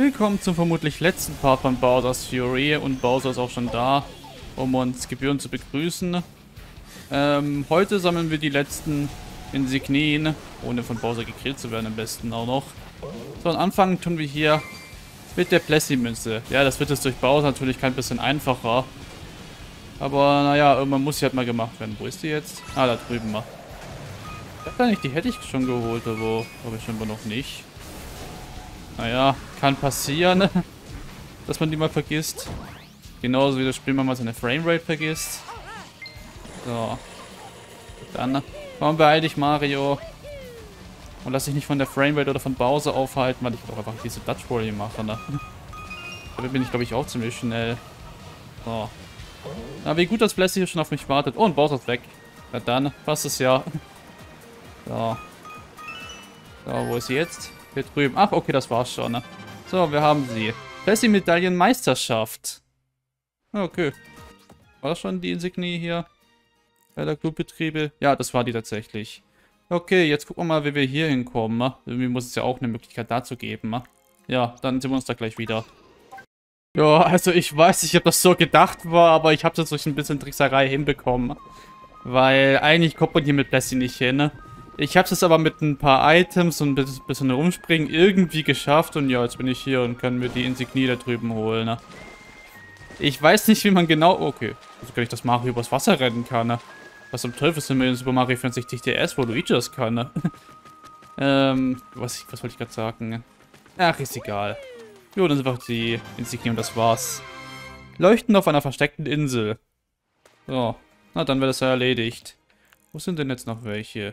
Willkommen zum vermutlich letzten Part von Bowser's Fury und Bowser ist auch schon da, um uns gebührend zu begrüßen. Heute sammeln wir die letzten Insignien, ohne von Bowser gekillt zu werden am besten auch noch. So, und anfangen tun wir hier mit der Plessis-Münze. Ja, das wird jetzt durch Bowser natürlich kein bisschen einfacher. Aber naja, irgendwann muss sie halt mal gemacht werden. Wo ist die jetzt? Ah, da drüben mal. Ich dachte eigentlich, die hätte ich schon geholt, aber habe ich scheinbar noch nicht. Naja, kann passieren, dass man die mal vergisst. Genauso wie das Spiel mal seine Framerate vergisst. So. Dann komm, beeil dich, Mario. Und lass dich nicht von der Framerate oder von Bowser aufhalten, weil ich auch einfach diese Dutch Volley mache, ne? Damit bin ich, glaube ich, auch ziemlich schnell. So. Na, wie gut, dass Plessis hier schon auf mich wartet. Oh, und Bowser ist weg. Na dann, passt es ja. So. So, wo ist sie jetzt? Hier drüben. Ach, okay, das war's schon, ne? So, wir haben sie. Plessis-Medaillenmeisterschaft. Okay. War das schon die Insignie hier? Bei der Clubbetriebe? Ja, das war die tatsächlich. Okay, jetzt gucken wir mal, wie wir hier hinkommen. Ne? Irgendwie muss es ja auch eine Möglichkeit dazu geben. Ne? Ja, dann sehen wir uns da gleich wieder. Ja, also ich weiß nicht, ob das so gedacht war, aber ich habe das durch ein bisschen Trickserei hinbekommen. Weil eigentlich kommt man hier mit Plessis nicht hin, ne? Ich habe es aber mit ein paar Items und ein bisschen rumspringen irgendwie geschafft. Und ja, jetzt bin ich hier und kann mir die Insignie da drüben holen. Ne? Ich weiß nicht, wie man genau... Okay, also kann ich das Mario übers Wasser rennen kann. Ne? Was zum Teufel sind wir in Super Mario 64 DS, wo Luigi das kann? Ne? Was wollte ich gerade sagen? Ach, ist egal. Jo, dann sind einfach die Insignie und das war's. Leuchten auf einer versteckten Insel. So, na dann wäre das ja erledigt. Wo sind denn jetzt noch welche?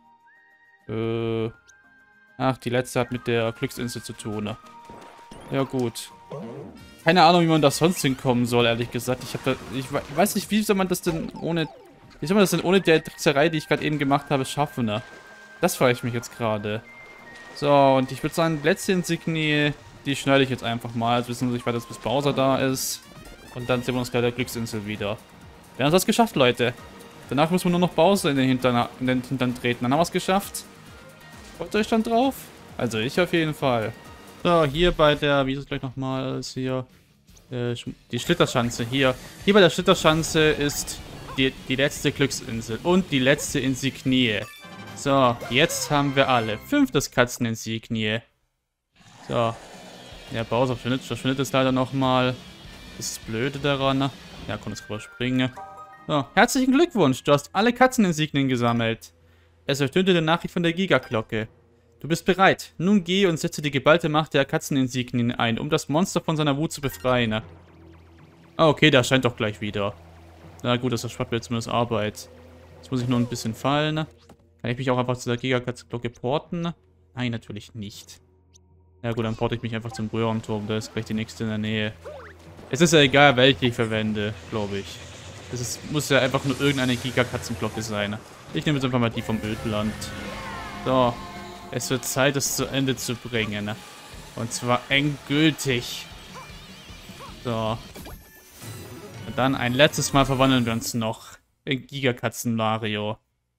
Ach, die letzte hat mit der Glücksinsel zu tun. Ne? Ja, gut. Keine Ahnung, wie man da sonst hinkommen soll, ehrlich gesagt. Ich weiß nicht, wie soll man das denn ohne... Wie soll man das denn ohne der Trickserei, die ich gerade eben gemacht habe, schaffen, ne? Das frage ich mich jetzt gerade. So, und ich würde sagen, die letzte Insignie, die schneide ich jetzt einfach mal. Jetzt wissen wir nicht, bis Bowser da ist. Und dann sehen wir uns gleich der Glücksinsel wieder. Wir haben das geschafft, Leute. Danach müssen wir nur noch Bowser in den Hintern treten. Dann haben wir es geschafft. Freut ihr euch dann drauf? Also ich auf jeden Fall. So, hier bei der, wie ist es gleich nochmal, ist hier die Schlitterschanze. Hier bei der Schlitterschanze ist die letzte Glücksinsel und die letzte Insignie. So, jetzt haben wir alle. 5. Katzeninsignie. So. Ja, Bowser verschwindet es leider nochmal. Das ist das Blöde daran. Ja, komm, jetzt überspringen. So, herzlichen Glückwunsch, du hast alle Katzeninsignien gesammelt. Es ertönte die Nachricht von der Gigaglocke. Du bist bereit. Nun geh und setze die geballte Macht der Katzeninsignien ein, um das Monster von seiner Wut zu befreien. Ah, okay, der erscheint doch gleich wieder. Na gut, das erspart mir zumindest Arbeit. Jetzt muss ich nur ein bisschen fallen. Kann ich mich auch einfach zu der Gigaglocke porten? Nein, natürlich nicht. Ja gut, dann porte ich mich einfach zum Röhrenturm. Da ist gleich die nächste in der Nähe. Es ist ja egal, welche ich verwende, glaube ich. Muss ja einfach nur irgendeine Gigakatzenglocke sein. Ich nehme jetzt einfach mal die vom Ödland. So. Es wird Zeit, es zu Ende zu bringen. Und zwar endgültig. So. Und dann ein letztes Mal verwandeln wir uns noch in Gigakatzen Mario.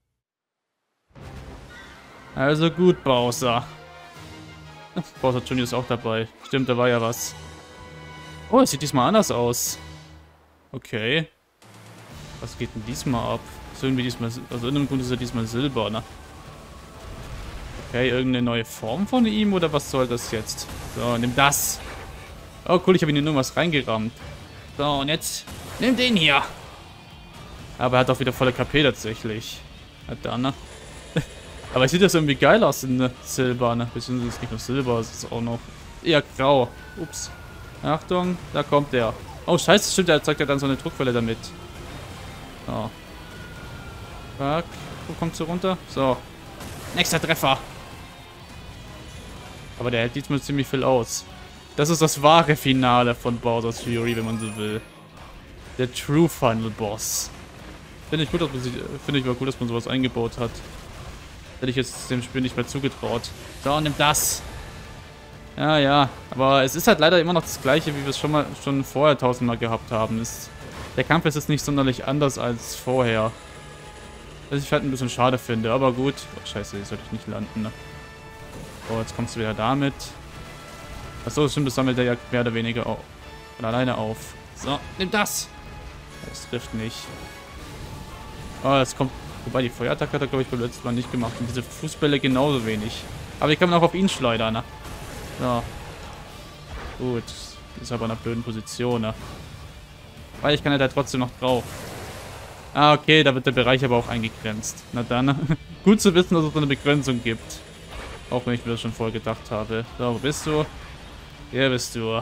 Also gut, Bowser. Bowser Jr. ist auch dabei. Stimmt, da war ja was. Oh, es sieht diesmal anders aus. Okay. Was geht denn diesmal ab? Ist irgendwie diesmal, also in dem Grund ist er diesmal Silber, ne? Okay, irgendeine neue Form von ihm oder was soll das jetzt? So, nimm das. Oh cool, ich habe ihn in irgendwas reingerammt. So, und jetzt nimm den hier. Aber er hat auch wieder volle KP tatsächlich. Hat der ne? Aber sieht das irgendwie geil aus in Silber, ne? Beziehungsweise ist nicht nur Silber, es ist auch noch eher grau. Ups. Achtung, da kommt der. Oh scheiße, stimmt, er zeigt ja dann so eine Druckwelle damit. So. Fuck. Wo kommt sie runter? So. Nächster Treffer. Aber der hält diesmal ziemlich viel aus. Das ist das wahre Finale von Bowser's Fury, wenn man so will. Der True Final Boss. Finde ich mal gut, dass man sowas eingebaut hat. Hätte ich jetzt dem Spiel nicht mehr zugetraut. So, nimm das. Ja, ja. Aber es ist halt leider immer noch das gleiche, wie wir es schon vorher tausendmal gehabt haben. Der Kampf ist jetzt nicht sonderlich anders als vorher. Was ich halt ein bisschen schade finde, aber gut. Oh, scheiße, hier sollte ich nicht landen, ne? Oh, jetzt kommst du wieder damit. Achso, das stimmt, das sammelt er ja mehr oder weniger auch von alleine auf. So, nimm das! Das trifft nicht. Oh, das kommt... Wobei, die Feuerattacke hat er, glaube ich, beim letzten Mal nicht gemacht. Und diese Fußbälle genauso wenig. Aber die kann man auch auf ihn schleudern, ne? So. Gut. Ist aber in einer blöden Position, ne? Weil ich kann ja da trotzdem noch drauf. Ah, okay, da wird der Bereich aber auch eingegrenzt. Na dann. Gut zu wissen, dass es so eine Begrenzung gibt. Auch wenn ich mir das schon vorher gedacht habe. So, wo bist du? Hier bist du.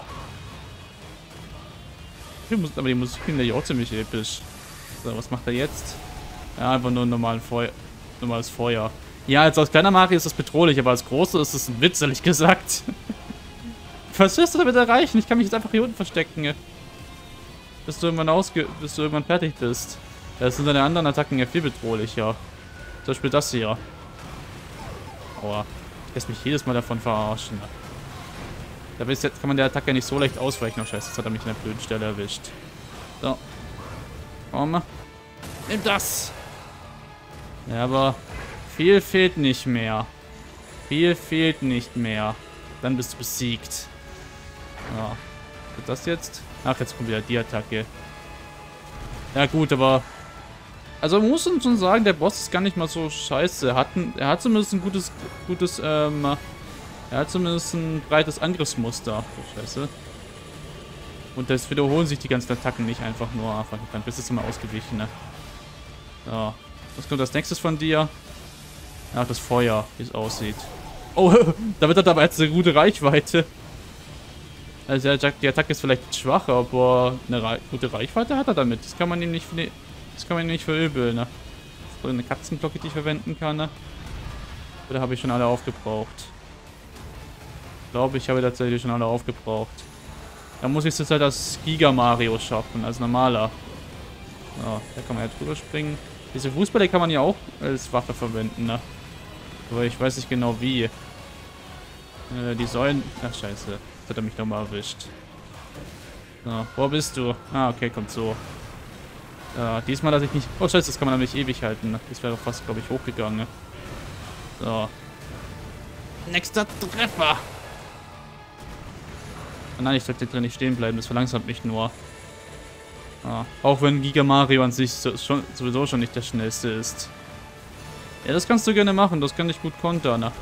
Aber die Musik finde ich auch ziemlich episch. So, was macht er jetzt? Ja, einfach nur ein normales Feuer. Ja, als kleiner Mario ist das bedrohlich, aber als großer ist das ein Witz, ehrlich gesagt. Was wirst du damit erreichen? Ich kann mich jetzt einfach hier unten verstecken. Bis du irgendwann fertig bist. Das sind deine anderen Attacken ja viel bedrohlicher. Zum Beispiel das hier. Aua. Ich lässt mich jedes Mal davon verarschen. Da jetzt kann man der Attacke nicht so leicht ausweichen. Oh scheiße, jetzt hat er mich an der blöden Stelle erwischt. So. Komm. Nimm das! Ja, aber viel fehlt nicht mehr. Viel fehlt nicht mehr. Dann bist du besiegt. Ja. Was das jetzt? Ach, jetzt kommt wieder die Attacke. Ja gut, aber... Also man muss schon sagen, der Boss ist gar nicht mal so scheiße. Er hat zumindest ein er hat zumindest ein breites Angriffsmuster. Oh, scheiße. Und das wiederholen sich die ganzen Attacken nicht einfach nur. Ach, dann bist du immer ausgewichen, ne? So. Was kommt als nächstes von dir? Ach, das Feuer, wie es aussieht. Oh, damit hat er aber jetzt eine gute Reichweite. Also die Attacke ist vielleicht schwach, aber eine gute Reichweite hat er damit. Das kann man ihm nicht verübeln, ne? So eine Katzenglocke, die ich verwenden kann, ne? Oder habe ich schon alle aufgebraucht? Ich glaube, ich habe tatsächlich schon alle aufgebraucht. Da muss ich es jetzt halt als Giga Mario schaffen, als normaler. Ja, da kann man ja drüber springen. Diese Fußbälle kann man ja auch als Waffe verwenden, ne? Aber ich weiß nicht genau wie. Die Säulen... Ach, scheiße. Jetzt hat er mich nochmal erwischt. So, wo bist du? Ah, okay, kommt so. Diesmal lasse ich nicht... Oh, scheiße, das kann man nämlich ewig halten. Ne? Das wäre doch fast, glaube ich, hochgegangen. Ne? So. Nächster Treffer. Oh nein, ich sollte drin nicht stehen bleiben. Das verlangsamt mich nur. Auch wenn Giga Mario an sich sowieso schon nicht der schnellste ist. Ja, das kannst du gerne machen. Das kann ich gut kontern. Ne?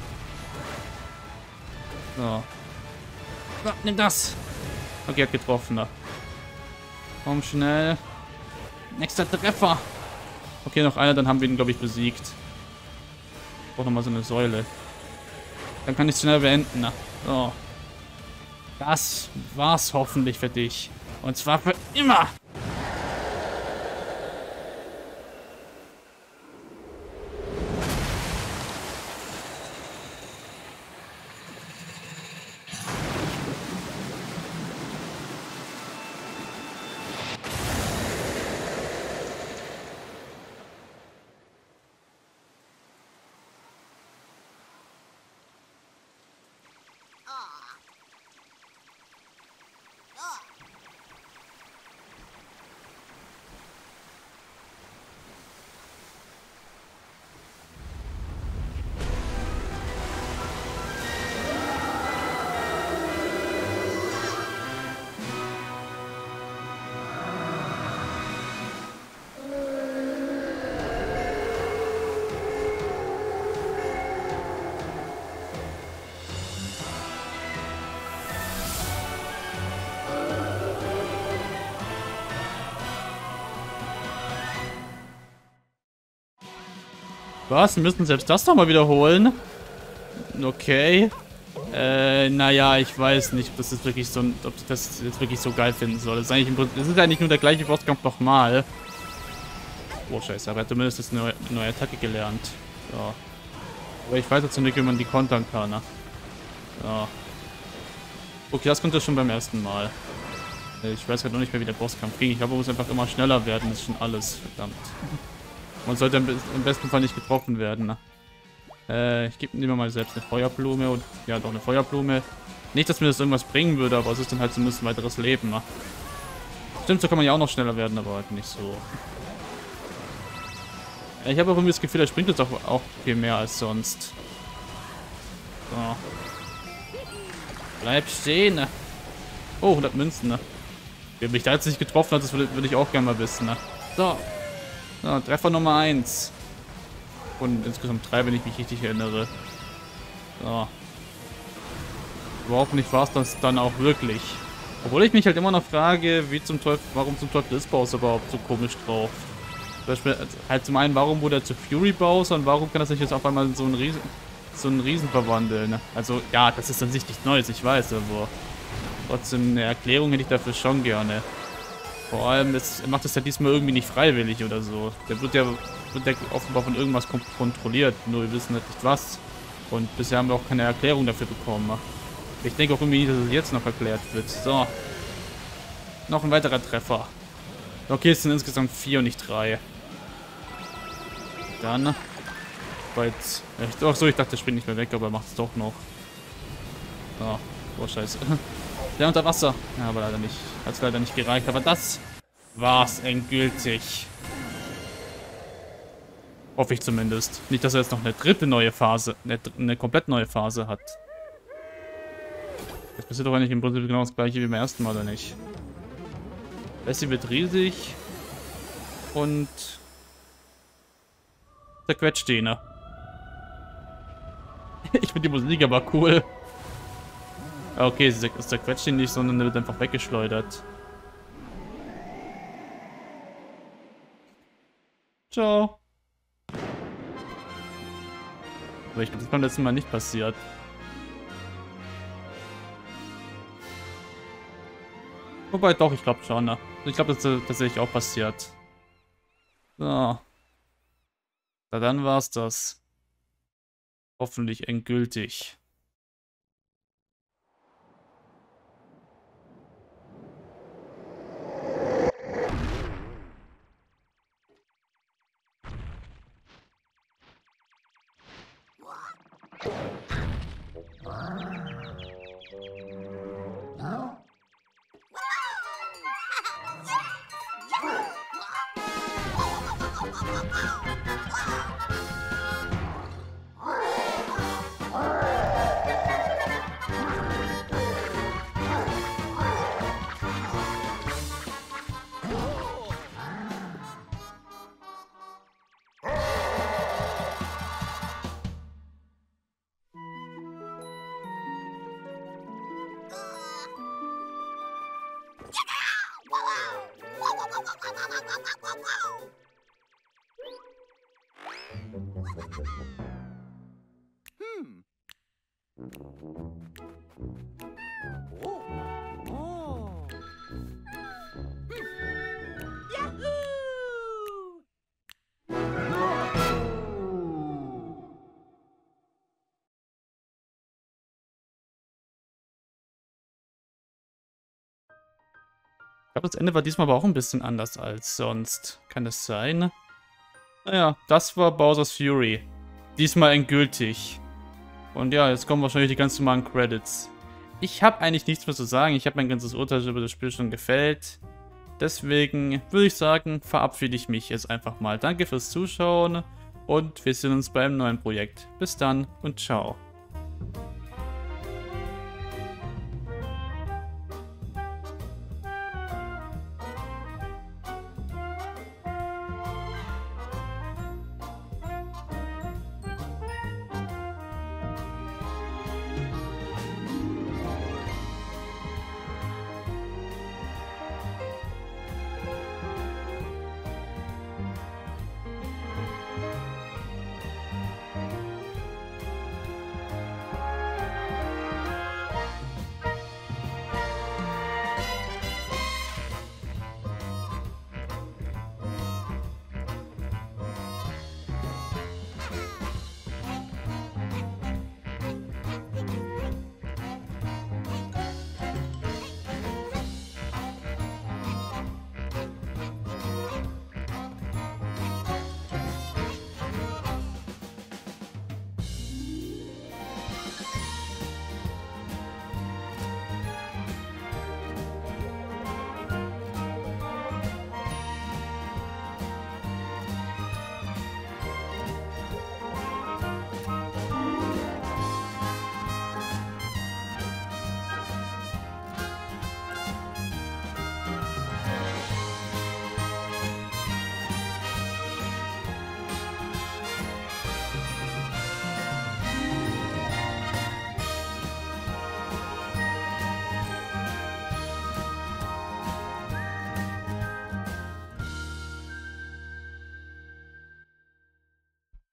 So. So, nimm das. Okay, hat getroffen. Ne? Komm schnell. Nächster Treffer. Okay, noch einer, dann haben wir ihn, glaube ich, besiegt. Ich brauche nochmal so eine Säule. Dann kann ich es schnell beenden. Ne? So. Das war's hoffentlich für dich. Und zwar für immer. Was? Wir müssen selbst das nochmal wiederholen? Okay. Naja, ich weiß nicht, ob das jetzt wirklich so, ob ich das jetzt wirklich so geil finden soll. Das ist eigentlich nur der gleiche Bosskampf nochmal. Oh, scheiße, aber er hat zumindest jetzt eine neue Attacke gelernt. So. Aber ich weiß jetzt nicht, wie man die kontern kann, ne? So. Okay, das konnte schon beim ersten Mal. Ich weiß halt noch nicht mehr, wie der Bosskampf ging. Ich glaube, man muss einfach immer schneller werden. Das ist schon alles, verdammt. Man sollte im besten Fall nicht getroffen werden, ne? Ich gebe mir mal selbst eine Feuerblume und ja, doch eine Feuerblume. Nicht, dass mir das irgendwas bringen würde, aber es ist dann halt zumindest ein weiteres Leben, ne? Stimmt, so kann man ja auch noch schneller werden, aber halt nicht so. Ich habe auch irgendwie das Gefühl, er springt jetzt auch viel mehr als sonst. So. Bleib stehen. Oh, 100 Münzen, ne? Wer mich da jetzt nicht getroffen hat, das würde ich auch gerne mal wissen, ne? So. So, Treffer Nummer 1. Und insgesamt 3, wenn ich mich richtig erinnere. So. Überhaupt nicht war es das dann auch wirklich. Obwohl ich mich halt immer noch frage, wie zum Teufel, warum zum Teufel ist Bowser überhaupt so komisch drauf? Zum Beispiel, halt zum einen, warum wurde er zu Fury Bowser und warum kann das sich jetzt auf einmal in so einen Riesen verwandeln? Also, ja, das ist an sich nichts Neues, ich weiß, aber trotzdem eine Erklärung hätte ich dafür schon gerne. Vor allem, er macht das ja diesmal irgendwie nicht freiwillig oder so. Der wird ja offenbar von irgendwas kontrolliert, nur wir wissen halt nicht was. Und bisher haben wir auch keine Erklärung dafür bekommen. Ich denke auch irgendwie nicht, dass es jetzt noch erklärt wird. So. Noch ein weiterer Treffer. Okay, es sind insgesamt 4 und nicht 3. Dann. Ach so, ich dachte, der springt nicht mehr weg, aber er macht es doch noch. So. Oh, scheiße. Der unter Wasser. Ja, aber leider nicht. Hat es leider nicht gereicht. Aber das war's endgültig. Hoffe ich zumindest. Nicht, dass er jetzt noch eine dritte neue Phase, eine komplett neue Phase hat. Das passiert doch eigentlich im Prinzip genau das gleiche wie beim ersten Mal, oder nicht? Bessie wird riesig. Und zerquetscht ihn, ne? Ich finde die Musik aber cool. Okay, es zerquetscht ihn nicht, sondern er wird einfach weggeschleudert. Ciao. Aber ich glaube, das ist beim letzten Mal nicht passiert. Wobei doch, ich glaube schon. Ne? Ich glaube, das ist tatsächlich auch passiert. So. Na, dann war's das. Hoffentlich endgültig. Ich glaube, das Ende war diesmal aber auch ein bisschen anders als sonst. Kann das sein? Naja, das war Bowser's Fury. Diesmal endgültig. Und ja, jetzt kommen wahrscheinlich die ganz normalen Credits. Ich habe eigentlich nichts mehr zu sagen. Ich habe mein ganzes Urteil über das Spiel schon gefällt. Deswegen würde ich sagen, verabschiede ich mich jetzt einfach mal. Danke fürs Zuschauen und wir sehen uns beim neuen Projekt. Bis dann und ciao.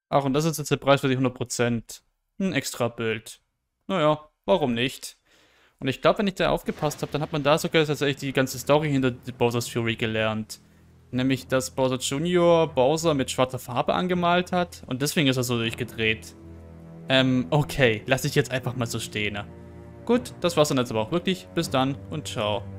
Ach, und das ist jetzt der Preis für die 100%. Ein extra Bild. Naja, warum nicht? Und ich glaube, wenn ich da aufgepasst habe, dann hat man da sogar tatsächlich die ganze Story hinter Bowser's Fury gelernt. Nämlich, dass Bowser Jr. Bowser mit schwarzer Farbe angemalt hat und deswegen ist er so durchgedreht. Okay, lasse ich jetzt einfach mal so stehen. Gut, das war's dann jetzt aber auch wirklich. Bis dann und ciao.